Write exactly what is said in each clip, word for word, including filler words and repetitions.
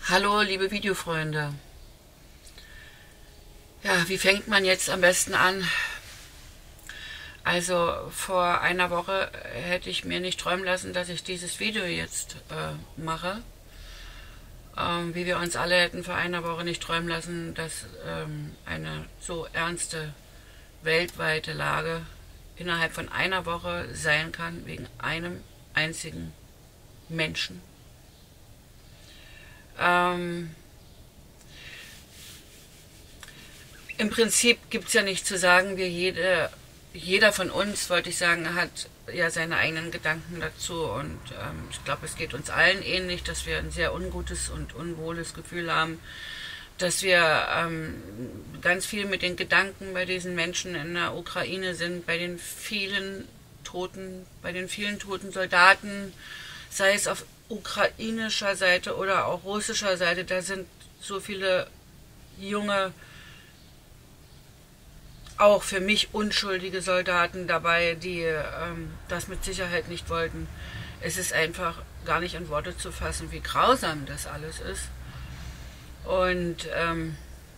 Hallo, liebe Videofreunde. Ja, wie fängt man jetzt am besten an? Also vor einer Woche hätte ich mir nicht träumen lassen, dass ich dieses Video jetzt äh, mache. Ähm, wie wir uns alle hätten vor einer Woche nicht träumen lassen, dass ähm, eine so ernste weltweite Lage innerhalb von einer Woche sein kann, wegen einem einzigen Menschen. Ähm, Im Prinzip gibt es ja nicht zu sagen, wir jede, jeder von uns, wollte ich sagen, hat ja seine eigenen Gedanken dazu und ähm, ich glaube, es geht uns allen ähnlich, dass wir ein sehr ungutes und unwohles Gefühl haben, dass wir ähm, ganz viel mit den Gedanken bei diesen Menschen in der Ukraine sind, bei den vielen Toten, bei den vielen toten Soldaten, sei es auf ukrainischer Seite oder auch russischer Seite. Da sind so viele junge, auch für mich unschuldige Soldaten dabei, die ähm, das mit Sicherheit nicht wollten. Es ist einfach gar nicht in Worte zu fassen, wie grausam das alles ist. Und ähm,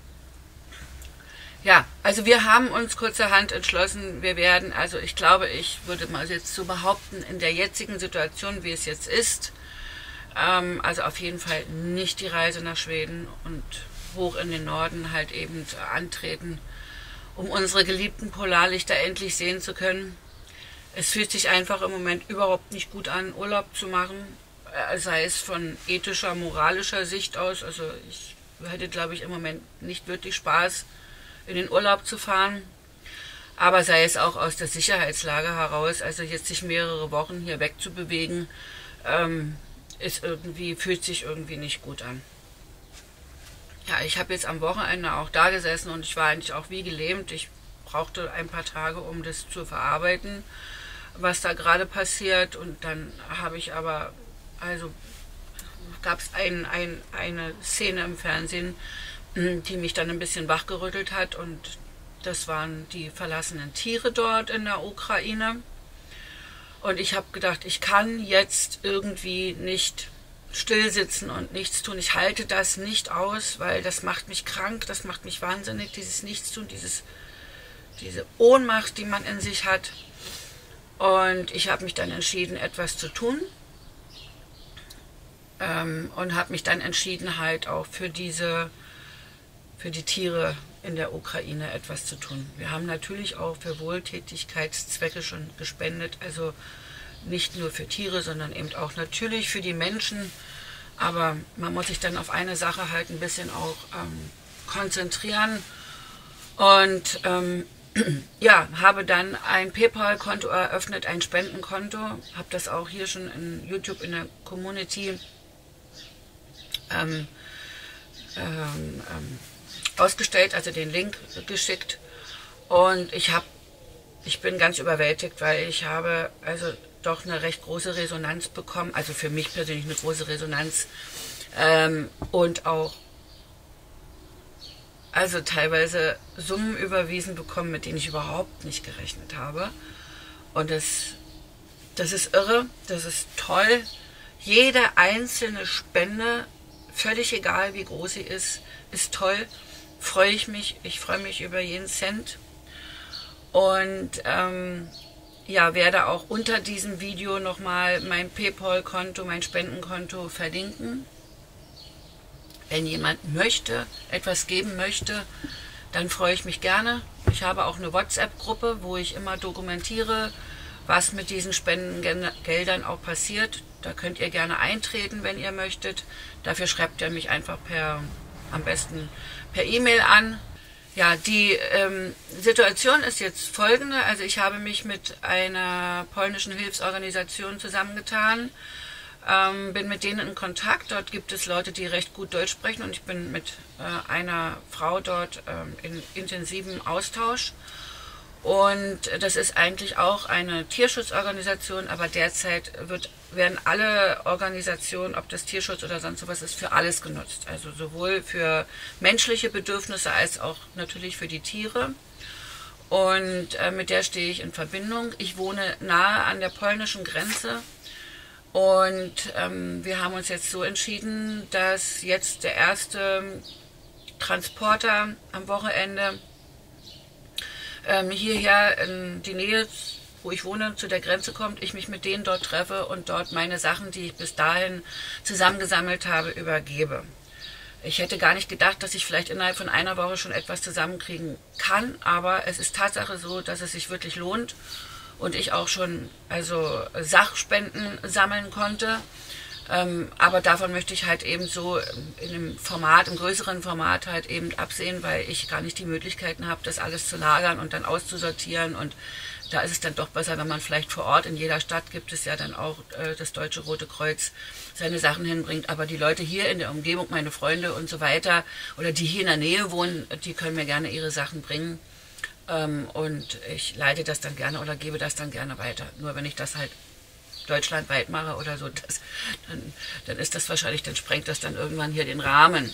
ja, also wir haben uns kurzerhand entschlossen, wir werden, also ich glaube, ich würde mal jetzt so behaupten, in der jetzigen Situation, wie es jetzt ist, ähm, also auf jeden Fall nicht die Reise nach Schweden und hoch in den Norden halt eben antreten, um unsere geliebten Polarlichter endlich sehen zu können. Es fühlt sich einfach im Moment überhaupt nicht gut an, Urlaub zu machen, sei es von ethischer, moralischer Sicht aus. Also ich hätte, glaube ich, im Moment nicht wirklich Spaß, in den Urlaub zu fahren. Aber sei es auch aus der Sicherheitslage heraus, also jetzt sich mehrere Wochen hier wegzubewegen, ähm, ist irgendwie, fühlt sich irgendwie nicht gut an. Ja, ich habe jetzt am Wochenende auch da gesessen und ich war eigentlich auch wie gelähmt. Ich brauchte ein paar Tage, um das zu verarbeiten, was da gerade passiert. Und dann habe ich aber, also gab es ein, ein, eine Szene im Fernsehen, die mich dann ein bisschen wachgerüttelt hat. Und das waren die verlassenen Tiere dort in der Ukraine. Und ich habe gedacht, ich kann jetzt irgendwie nicht still sitzen und nichts tun. Ich halte das nicht aus, weil das macht mich krank, das macht mich wahnsinnig, dieses Nichtstun, dieses, diese Ohnmacht, die man in sich hat. Und ich habe mich dann entschieden, etwas zu tun. Ähm, und habe mich dann entschieden, halt auch für diese, für die Tiere in der Ukraine etwas zu tun. Wir haben natürlich auch für Wohltätigkeitszwecke schon gespendet, also nicht nur für Tiere, sondern eben auch natürlich für die Menschen. Aber man muss sich dann auf eine Sache halt ein bisschen auch ähm, konzentrieren. Und ähm, ja, habe dann ein PayPal-Konto eröffnet, ein Spendenkonto. Habe das auch hier schon in YouTube in der Community ähm, ähm, ähm, ausgestellt, also den Link geschickt. Und ich habe, ich bin ganz überwältigt, weil ich habe also doch eine recht große Resonanz bekommen, also für mich persönlich eine große Resonanz ähm, und auch also teilweise Summen überwiesen bekommen, mit denen ich überhaupt nicht gerechnet habe. Und das, das ist irre, das ist toll. Jede einzelne Spende, völlig egal wie groß sie ist, ist toll. Freue ich mich, ich freue mich über jeden Cent. Und ähm, ja, werde auch unter diesem Video nochmal mein PayPal-Konto, mein Spendenkonto verlinken. Wenn jemand möchte, etwas geben möchte, dann freue ich mich gerne. Ich habe auch eine WhatsApp-Gruppe, wo ich immer dokumentiere, was mit diesen Spendengeldern auch passiert. Da könnt ihr gerne eintreten, wenn ihr möchtet. Dafür schreibt ihr mich einfach per, am besten per E-Mail an. Ja, die ähm, Situation ist jetzt folgende. Also ich habe mich mit einer polnischen Hilfsorganisation zusammengetan, ähm, bin mit denen in Kontakt. Dort gibt es Leute, die recht gut Deutsch sprechen und ich bin mit äh, einer Frau dort ähm, in intensivem Austausch. Und das ist eigentlich auch eine Tierschutzorganisation, aber derzeit wird, werden alle Organisationen, ob das Tierschutz oder sonst sowas ist, für alles genutzt. Also sowohl für menschliche Bedürfnisse als auch natürlich für die Tiere. Und äh, mit der stehe ich in Verbindung. Ich wohne nahe an der polnischen Grenze Und ähm, wir haben uns jetzt so entschieden, dass jetzt der erste Transporter am Wochenende ähm, hierher in die Nähe, wo ich wohne, zu der Grenze kommt, ich mich mit denen dort treffe und dort meine Sachen, die ich bis dahin zusammengesammelt habe, übergebe. Ich hätte gar nicht gedacht, dass ich vielleicht innerhalb von einer Woche schon etwas zusammenkriegen kann, aber es ist Tatsache so, dass es sich wirklich lohnt und ich auch schon also Sachspenden sammeln konnte. Ähm, aber davon möchte ich halt eben so in einem Format, im größeren Format halt eben absehen, weil ich gar nicht die Möglichkeiten habe, das alles zu lagern und dann auszusortieren. Und da ist es dann doch besser, wenn man vielleicht vor Ort, in jeder Stadt gibt es ja dann auch äh, das Deutsche Rote Kreuz, seine Sachen hinbringt. Aber die Leute hier in der Umgebung, meine Freunde und so weiter, oder die hier in der Nähe wohnen, die können mir gerne ihre Sachen bringen. Ähm, und ich leite das dann gerne oder gebe das dann gerne weiter. Nur wenn ich das halt deutschlandweit mache oder so, das, dann, dann ist das wahrscheinlich, dann sprengt das dann irgendwann hier den Rahmen.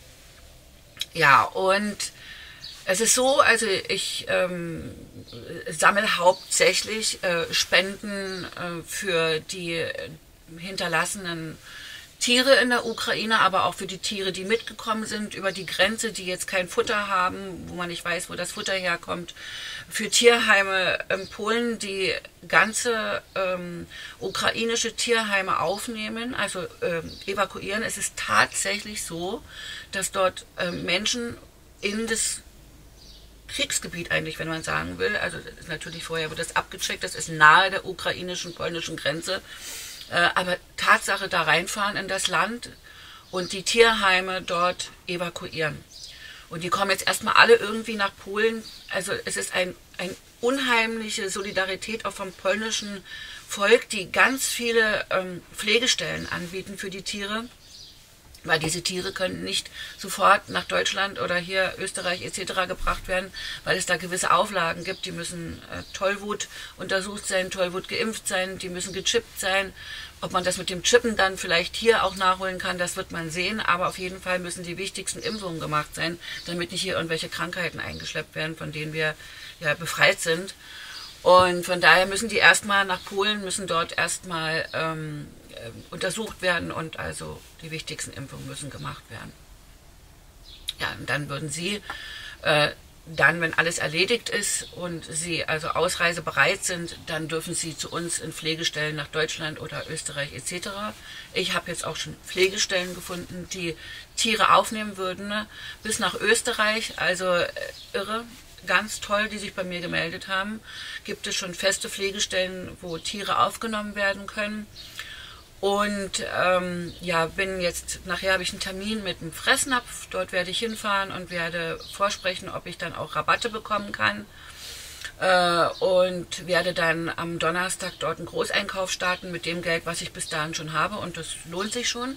Ja, und es ist so, also ich ähm, sammle hauptsächlich äh, Spenden äh, für die hinterlassenen Tiere in der Ukraine, aber auch für die Tiere, die mitgekommen sind über die Grenze, die jetzt kein Futter haben, wo man nicht weiß, wo das Futter herkommt. Für Tierheime in Polen, die ganze ähm, ukrainische Tierheime aufnehmen, also ähm, evakuieren. Es ist tatsächlich so, dass dort ähm, Menschen in das Kriegsgebiet eigentlich, wenn man sagen will, also das ist natürlich vorher wird das abgecheckt, das ist nahe der ukrainischen, polnischen Grenze, äh, aber Tatsache da reinfahren in das Land und die Tierheime dort evakuieren. Und die kommen jetzt erstmal alle irgendwie nach Polen. Also es ist ein, ein unheimliche Solidarität auch vom polnischen Volk, die ganz viele ähm, Pflegestellen anbieten für die Tiere. Weil diese Tiere können nicht sofort nach Deutschland oder hier Österreich et cetera gebracht werden, weil es da gewisse Auflagen gibt. Die müssen äh, Tollwut untersucht sein, Tollwut geimpft sein, die müssen gechippt sein. Ob man das mit dem Chippen dann vielleicht hier auch nachholen kann, das wird man sehen. Aber auf jeden Fall müssen die wichtigsten Impfungen gemacht sein, damit nicht hier irgendwelche Krankheiten eingeschleppt werden, von denen wir ja befreit sind. Und von daher müssen die erstmal nach Polen, müssen dort erstmal ähm, untersucht werden und also die wichtigsten Impfungen müssen gemacht werden. Ja, und dann würden Sie äh, dann, wenn alles erledigt ist und Sie also ausreisebereit sind, dann dürfen Sie zu uns in Pflegestellen nach Deutschland oder Österreich et cetera. Ich habe jetzt auch schon Pflegestellen gefunden, die Tiere aufnehmen würden, ne? Bis nach Österreich, also äh, irre. Ganz toll, die sich bei mir gemeldet haben. Gibt es schon feste Pflegestellen, wo Tiere aufgenommen werden können. Und ähm, ja, bin jetzt, nachher habe ich einen Termin mit dem Fressnapf, dort werde ich hinfahren und werde vorsprechen, ob ich dann auch Rabatte bekommen kann. Äh, und werde dann am Donnerstag dort einen Großeinkauf starten mit dem Geld, was ich bis dahin schon habe, und das lohnt sich schon.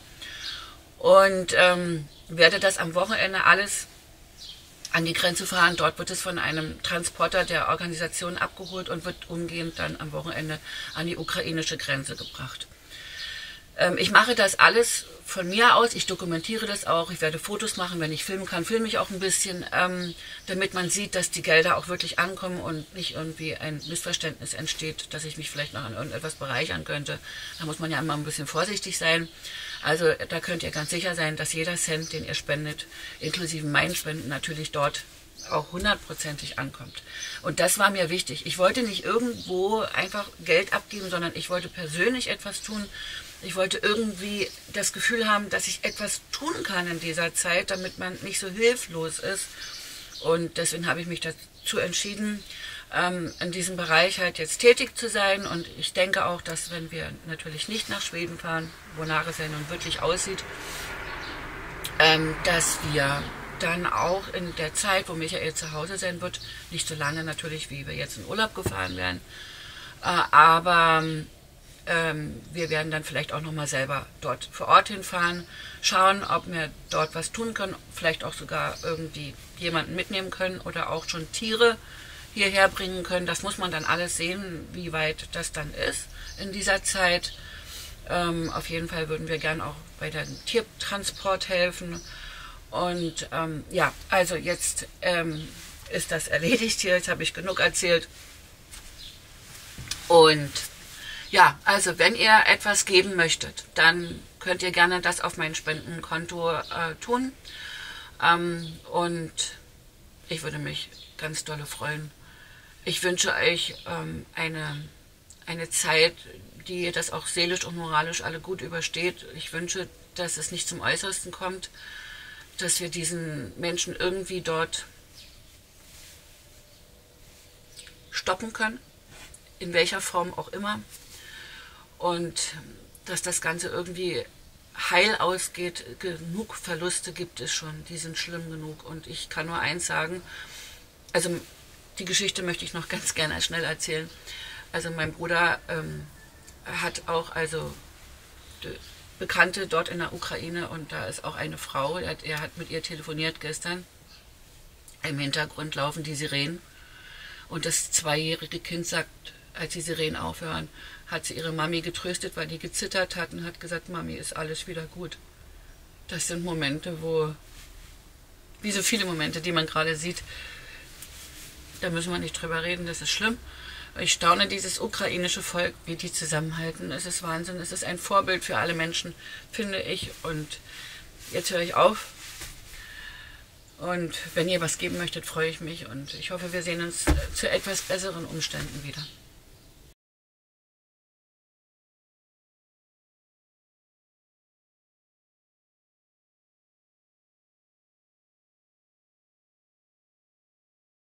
Und ähm, werde das am Wochenende alles an die Grenze fahren. Dort wird es von einem Transporter der Organisation abgeholt und wird umgehend dann am Wochenende an die ukrainische Grenze gebracht. Ähm, ich mache das alles von mir aus, ich dokumentiere das auch, ich werde Fotos machen, wenn ich filmen kann, filme ich auch ein bisschen, ähm, damit man sieht, dass die Gelder auch wirklich ankommen und nicht irgendwie ein Missverständnis entsteht, dass ich mich vielleicht noch an irgendetwas bereichern könnte. Da muss man ja immer ein bisschen vorsichtig sein. Also da könnt ihr ganz sicher sein, dass jeder Cent, den ihr spendet, inklusive meinen Spenden, natürlich dort auch hundertprozentig ankommt. Und das war mir wichtig. Ich wollte nicht irgendwo einfach Geld abgeben, sondern ich wollte persönlich etwas tun. Ich wollte irgendwie das Gefühl haben, dass ich etwas tun kann in dieser Zeit, damit man nicht so hilflos ist. Und deswegen habe ich mich dazu entschieden, ähm, in diesem Bereich halt jetzt tätig zu sein. Und ich denke auch, dass wenn wir natürlich nicht nach Schweden fahren, wonach es ja nun wirklich aussieht, ähm, dass wir dann auch in der Zeit, wo Michael zu Hause sein wird, nicht so lange natürlich, wie wir jetzt in Urlaub gefahren werden, äh, aber ähm, wir werden dann vielleicht auch nochmal selber dort vor Ort hinfahren, schauen, ob wir dort was tun können, vielleicht auch sogar irgendwie jemanden mitnehmen können oder auch schon Tiere hierher bringen können. Das muss man dann alles sehen, wie weit das dann ist in dieser Zeit. Ähm, auf jeden Fall würden wir gern auch bei dem Tiertransport helfen. Und ähm, ja, also jetzt ähm, ist das erledigt hier, jetzt habe ich genug erzählt. Und Ja, also wenn ihr etwas geben möchtet, dann könnt ihr gerne das auf mein Spendenkonto äh, tun. Ähm, und ich würde mich ganz dolle freuen. Ich wünsche euch ähm, eine, eine Zeit, die ihr das auch seelisch und moralisch alle gut übersteht. Ich wünsche, dass es nicht zum Äußersten kommt, dass wir diesen Menschen irgendwie dort stoppen können, in welcher Form auch immer. Und dass das Ganze irgendwie heil ausgeht. Genug Verluste gibt es schon, die sind schlimm genug. Und ich kann nur eins sagen, also die Geschichte möchte ich noch ganz gerne schnell erzählen. Also mein Bruder ähm, hat auch also Bekannte dort in der Ukraine und da ist auch eine Frau, er hat, er hat mit ihr telefoniert gestern. Im Hintergrund laufen die Sirenen und das zweijährige Kind sagt, als die Sirenen aufhören, hat sie ihre Mami getröstet, weil die gezittert hat und hat gesagt, Mami, ist alles wieder gut. Das sind Momente, wo, wie so viele Momente, die man gerade sieht, da müssen wir nicht drüber reden, das ist schlimm. Ich staune dieses ukrainische Volk, wie die zusammenhalten. Es ist Wahnsinn, es ist ein Vorbild für alle Menschen, finde ich. Und jetzt höre ich auf. Und wenn ihr was geben möchtet, freue ich mich. Und ich hoffe, wir sehen uns zu etwas besseren Umständen wieder.